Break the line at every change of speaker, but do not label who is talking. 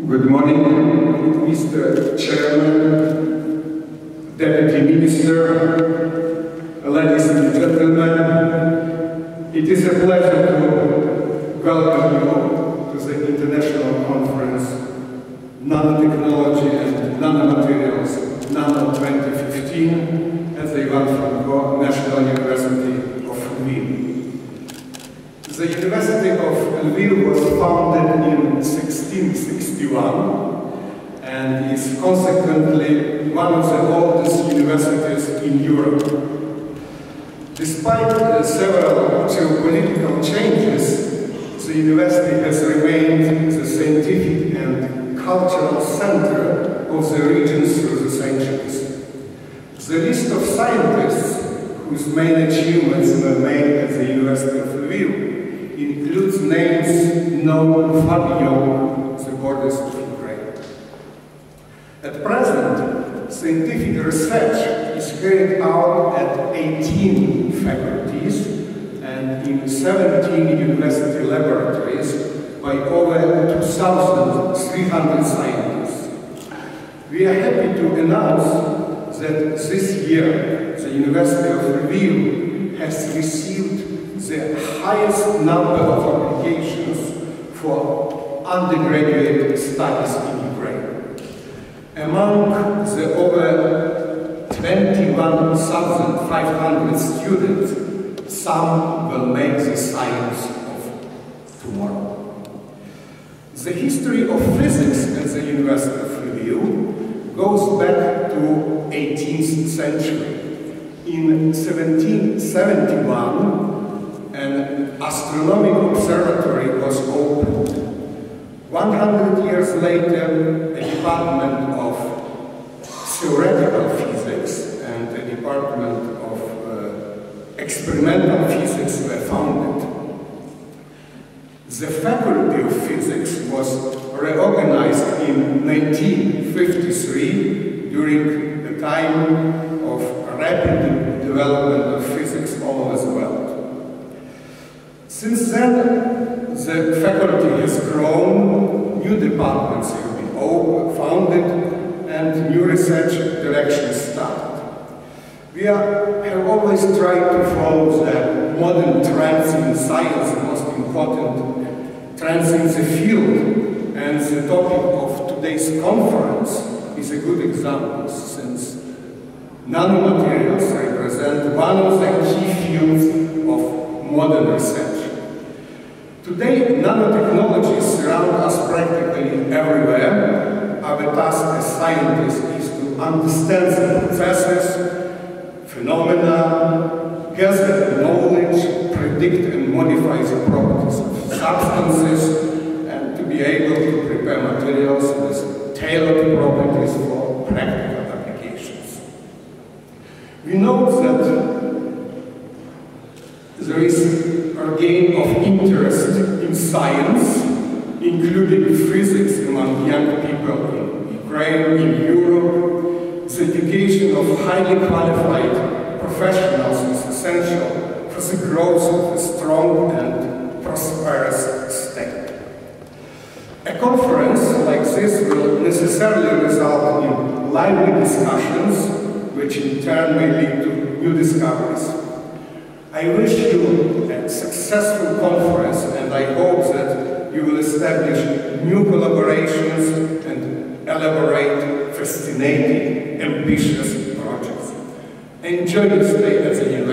Good morning, Mr. Chairman, Deputy Minister, ladies and gentlemen. It is a pleasure to welcome you to the international conference Nanotechnology and Nanomaterials NANO2015 at the National University of Lviv. The University of Lviv was founded in 1661 and is consequently one of the oldest universities in Europe. Despite several geopolitical changes, the university has remained the scientific and cultural center of the region through the centuries. The list of scientists whose main achievements were made at the University of Lviv includes names known far beyond the borders of Ukraine. At present, scientific research is carried out at 18 faculties and in 17 university laboratories by over 2,300 scientists. We are happy to announce that this year the University of Lviv has received the highest number of applications for undergraduate studies in Ukraine. Among the over 21,500 students, some will make the science of tomorrow. The history of physics at the University of Lviv goes back to 18th century. In 1771, an astronomical observatory was opened. 100 years later, a department of theoretical physics and a department of experimental physics were founded. The Faculty of Physics was reorganized in 1953 during the time of rapid development of physics all over the world. Since then, the faculty has grown, new departments have been founded, and new research directions started. We have always tried to follow the modern trends in science, the most important trends in the field, and the topic of today's conference is a good example, since nanomaterials represent one of the key fields of modern research. Today, nanotechnologies surround us practically everywhere. Our task as scientists is to understand the processes, phenomena, gather knowledge, predict and modify the properties of substances, and to be able to prepare materials with tailored properties for practical applications. We know that there is a gain of interest in science, including physics among young people in Ukraine, in Europe. The education of highly qualified professionals is essential for the growth of a strong and prosperous state. A conference like this will necessarily result in lively discussions, which in turn may lead to new discoveries. I wish you a successful conference, and I hope that you will establish new collaborations and elaborate, fascinating, ambitious projects. Enjoy your stay at the university.